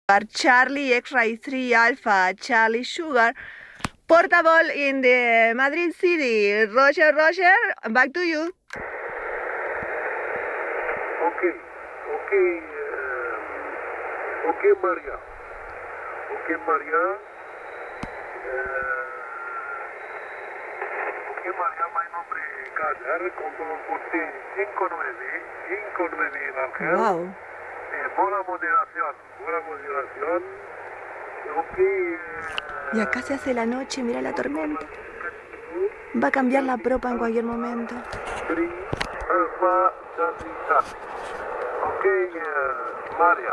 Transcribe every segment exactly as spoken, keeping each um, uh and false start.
Charlie X-Ray three Alpha Charlie Sugar portable in the Madrid city. Roger, Roger, back to you. Okay, okay, uh, okay, Maria. Okay, Maria. Uh, okay, Maria, my nombre es Ganar, comporte cinco nueve, cinco nueve en Ángel. Wow. Eh, buena moderación, buena moderación. Okay. Y acá se hace la noche, mira la tormenta. Va a cambiar la propa en cualquier momento. three Alpha Charlie Charlie. Okay, uh, Maria.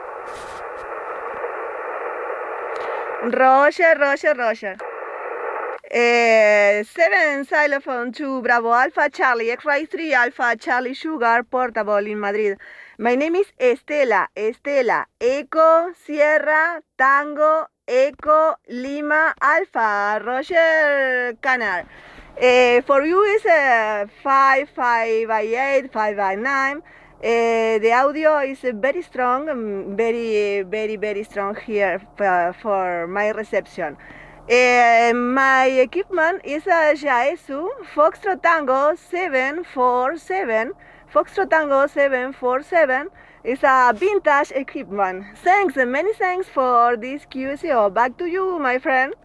Roger, Roger, Roger. Uh, seven Xylophone two Bravo Alpha Charlie X-Ray three Alpha Charlie Sugar portable in Madrid. My name is Estela. Estela. Eco Sierra Tango Eco Lima Alpha. Roger Canar. Uh, for you is uh, five five by eight, five by nine. Uh, the audio is very strong, um, very, very, very strong here uh, for my reception. Uh, my equipment is a Yaesu Foxtrot Tango seven four seven. Foxtrot Tango seven four seven is a vintage equipment. Thanks, many thanks for this Q C O. Back to you, my friend.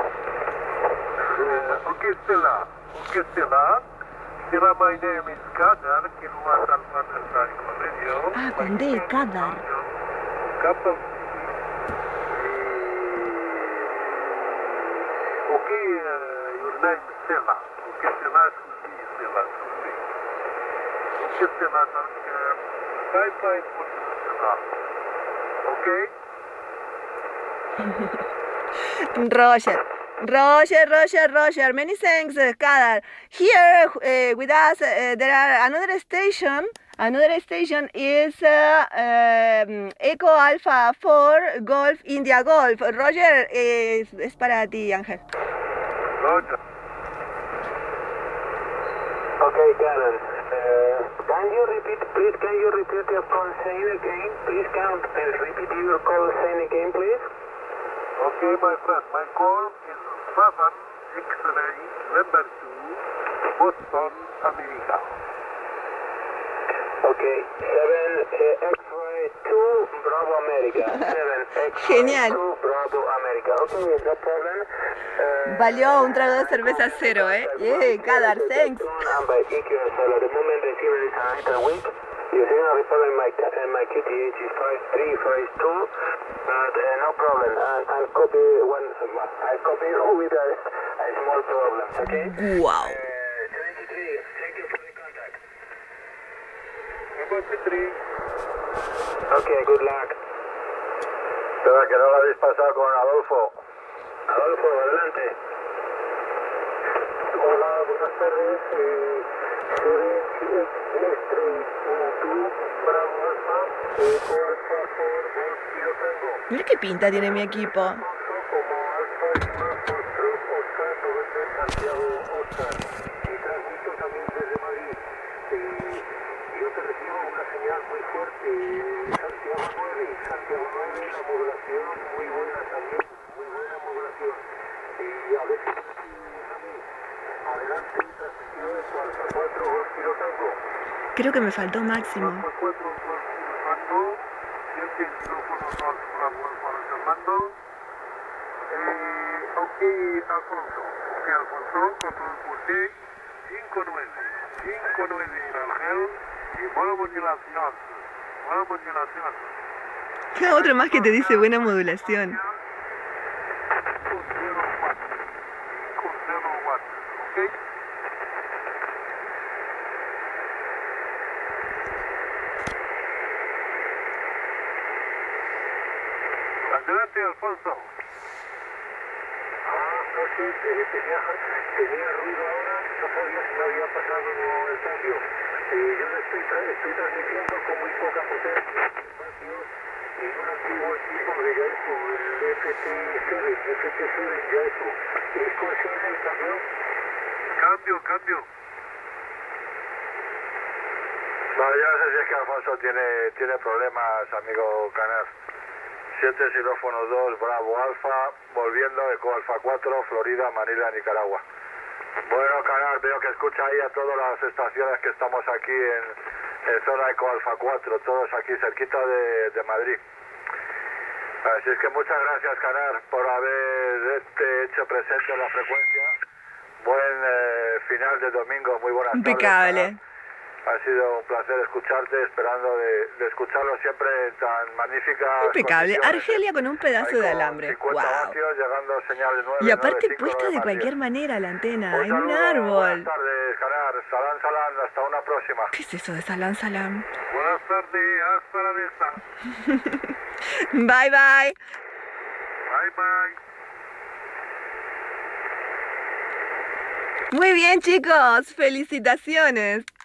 Uh, okay, Stella. Okay, Stella. Stella, my name is Kadar, Kilowatt Alpha Delta Echo Radio. Ah, con D, Kadar. Capital City. Okay, uh, your name is Stella. Okay, Stella, should be Stella, should be. Okay, Stella, dark, uh, five five for you, Stella. Okay? Roger. Roger, Roger, Roger. Many thanks, uh, Kadar. Here uh, with us, uh, there are another station. Another station is uh, um, Eco Alpha four Golf India Golf. Roger, es, es para ti, Ángel. Roger. Okay, Canon. Uh, can you repeat, please, can you repeat your call sign again? Please count and repeat your call sign again, please. Okay, my friend, my call is seven X-ray number two, Boston, America. Okay, seven uh, X-ray two, Bravo America. seven X-ray Genial. two, Bravo America. Okay, no problem. Uh, Valió un trago de cerveza cero, ¿eh? Yeah, Kadar, thanks. And by E Q S L, at the moment the fever is a little weak. Your signal report in my, uh, my Q T H is five three five two, but uh, no problem. And I'll copy one, I'll copy with a, a small problem, okay? Wow. Uh, twenty-three, thank you for the contact. twenty-three. Okay, good luck. Espera, que no lo habéis pasado con Adolfo. Adolfo, adelante. Hola, buenas tardes. Eh, seven X-ray two, Bravo Alpha, Eco Alpha four, Golf Kilo Tango. Mira qué pinta tiene mi equipo. Como Alfa Lima Foxtrot Oscar November Santiago Oscar y transmito también desde Madrid. Eh, yo te recibo una señal muy fuerte, Santiago nueve, Santiago nueve, la modulación muy buena también, muy buena modulación. Y a veces a mí, adelante, transmitido esto, Alfa cuatro, Golf Kilo Tango. Creo que me faltó máximo. Alfa cuatro, Golf Kilo Tango, siete micrófonos Alfa para Fernando. Eh, ok, Alfonso. Ok, Alfonso, control por T, cinco nueve. cinco nueve en Argel. Y buena modulación. Buena modulación. Cada otro más que te dice buena modulación. cinco cero cuatro. cinco cero cuatro. Ok. Adelante, Alfonso. Ah, no sé, eh, tenía, tenía ruido ahora, no sabía si me había pasado el cambio. Eh, yo le estoy, tra estoy transmitiendo con muy poca potencia, espacios, en un antiguo equipo de Yaesu, el F T siete, F T siete Yaesu. ¿Es posible el cambio? Cambio, cambio. No, yo no sé si es que Alfonso tiene, tiene problemas, amigo Canar. siete xilófono dos, Bravo Alfa, volviendo, Eco Alfa cuatro, Florida, Manila, Nicaragua. Bueno, Canar, veo que escucha ahí a todas las estaciones que estamos aquí en, en zona Eco Alfa cuatro, todos aquí cerquita de, de Madrid. Así es que muchas gracias, Canar, por haber este, hecho presente en la frecuencia. Buen eh, final de domingo, muy buenas tardes. Impecable. Ha sido un placer escucharte, esperando de, de escucharlo siempre en tan magníficas Impecable. condiciones. Argelia con un pedazo Ahí de con alambre. cincuenta Wow. vatios, llegando señal de nueve, Y aparte nueve, cinco, puesta nueve de más cualquier diez. manera la antena, Un en un saludo, árbol. Buenas tardes, Canar. Salán, salán, hasta una próxima. ¿Qué es eso de Salam Salam? Buenas tardes, hasta la vista. Bye bye. Bye, bye. Muy bien, chicos. Felicitaciones.